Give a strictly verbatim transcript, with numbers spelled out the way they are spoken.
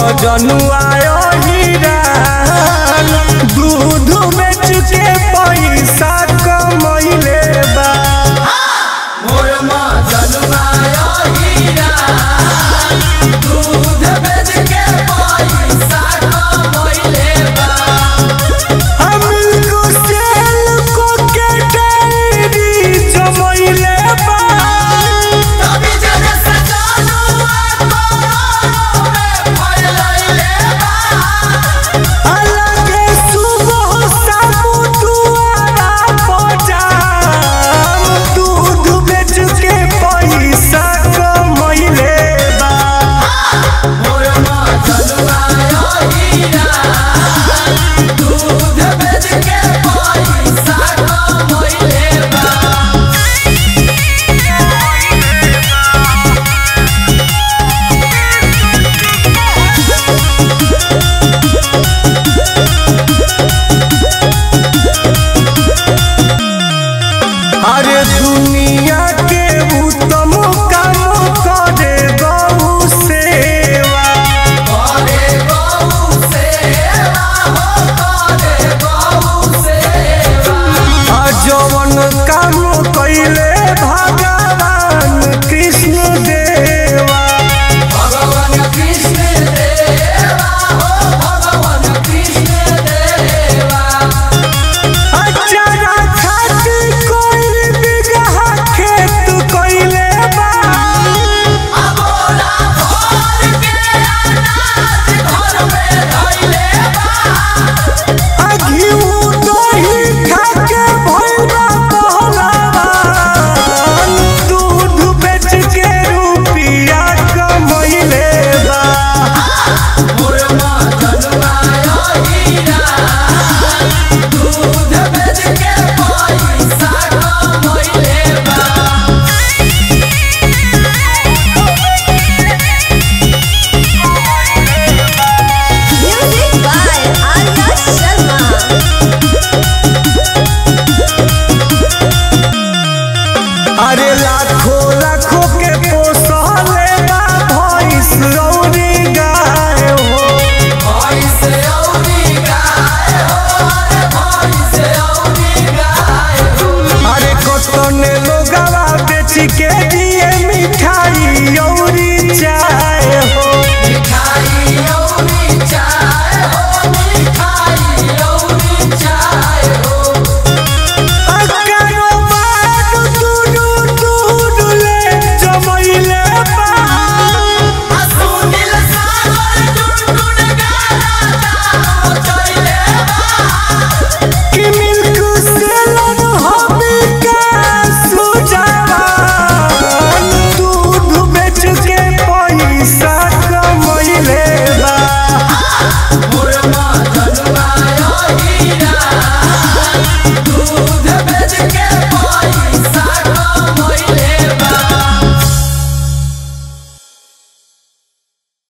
मजनुआ हिरान दूध बेच के पैसा कमैले बा। मोर मजनुआ हिरान दूध बेच के पैसा कमैले बा। मिल्क सेल को के डेयरी जमैले बा। तभी जने सजनुआ करोड़ों में फैलैले बा। अलगे सुबह शाम दुआरा पजाम दूध बेच के पैसा कमैले बा। मोर मजनुआ हिरान दूध बेच के पैसा कमैले बा। अरे दुनिया के उत्तम काम करे गौ सेवा। करे गौ सेवा हो करे गौ सेवा। आ जवन काम कैले भगवान कृष्ण देवा। भगवान कृष्ण देवा हो भगवान कृष्ण देवा। अचारा खाती कोई बिगहा खेत कैले बा। अबोला भर के अनाज घर में धइले बा। आ घिउ दही खा के भइला पहलवान दूध बेच के रुपिया कमैले बा। मोर मजनुआ हिरान दूध बेच के पैसा कमैले बा। Music by Arya Sharma. अरे लाखों लाखों के पोसले बा भैंस रौरी गाय हो। भैंस औरी गाय हो अरे भैंस औरी गाय हो। अरे कतने लोगवा बेच के